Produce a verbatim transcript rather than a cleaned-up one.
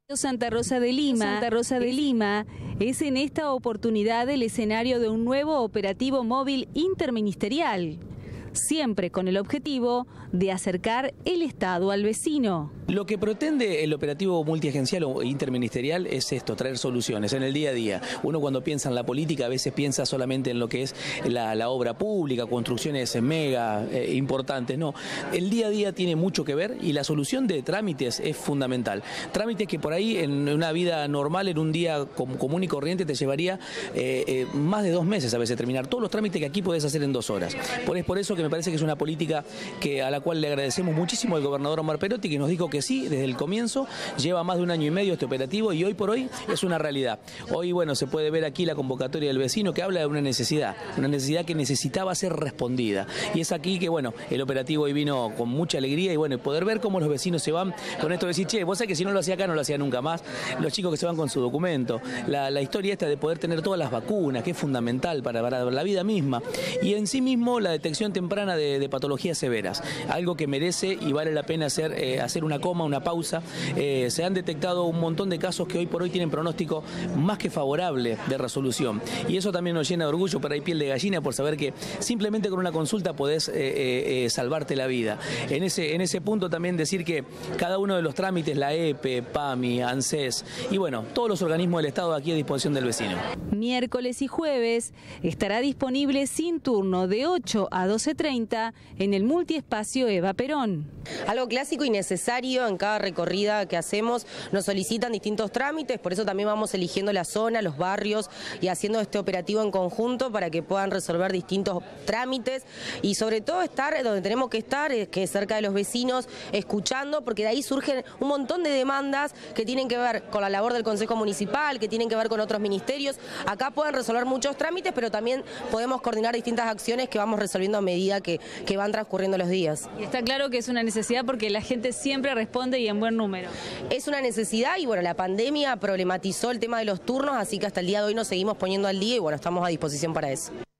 Santa Rosa de Lima, Santa Rosa de Lima es en esta oportunidad el escenario de un nuevo operativo móvil interministerial, siempre con el objetivo de acercar el Estado al vecino. Lo que pretende el operativo multiagencial o interministerial es esto, traer soluciones en el día a día. Uno cuando piensa en la política a veces piensa solamente en lo que es la, la obra pública, construcciones mega eh, importantes. No, el día a día tiene mucho que ver y la solución de trámites es fundamental. Trámites que por ahí en una vida normal, en un día común y corriente te llevaría eh, eh, más de dos meses a veces terminar todos los trámites que aquí puedes hacer en dos horas. Por, es por eso que me parece que es una política que, a la cual le agradecemos muchísimo al gobernador Omar Perotti, que nos dijo que sí, desde el comienzo, lleva más de un año y medio este operativo y hoy por hoy es una realidad. Hoy, bueno, se puede ver aquí la convocatoria del vecino que habla de una necesidad, una necesidad que necesitaba ser respondida. Y es aquí que, bueno, el operativo hoy vino con mucha alegría y, bueno, poder ver cómo los vecinos se van con esto de decir, che, vos sabés que si no lo hacía acá, no lo hacía nunca más. Los chicos que se van con su documento, la, la historia esta de poder tener todas las vacunas, que es fundamental para, para la vida misma. Y en sí mismo la detección temprana de, de patologías severas, algo que merece y vale la pena hacer, eh, hacer una coma, una pausa. Eh, se han detectado un montón de casos que hoy por hoy tienen pronóstico más que favorable de resolución. Y eso también nos llena de orgullo, pero hay piel de gallina por saber que simplemente con una consulta podés eh, eh, eh, salvarte la vida. En ese, en ese punto también decir que cada uno de los trámites, la E P E, PAMI, ANSES y bueno, todos los organismos del Estado aquí a disposición del vecino. Miércoles y jueves estará disponible sin turno de ocho a doce treinta en el multiespacio Eva Perón. Algo clásico y necesario en cada recorrida que hacemos, nos solicitan distintos trámites, por eso también vamos eligiendo la zona, los barrios y haciendo este operativo en conjunto para que puedan resolver distintos trámites y sobre todo estar donde tenemos que estar, que es cerca de los vecinos, escuchando, porque de ahí surgen un montón de demandas que tienen que ver con la labor del Consejo Municipal, que tienen que ver con otros ministerios. Acá pueden resolver muchos trámites, pero también podemos coordinar distintas acciones que vamos resolviendo a medida que, que van transcurriendo los días. Y está claro que es una necesidad porque la gente siempre responde y en buen número. Es una necesidad y bueno, la pandemia problematizó el tema de los turnos, así que hasta el día de hoy nos seguimos poniendo al día y bueno, estamos a disposición para eso.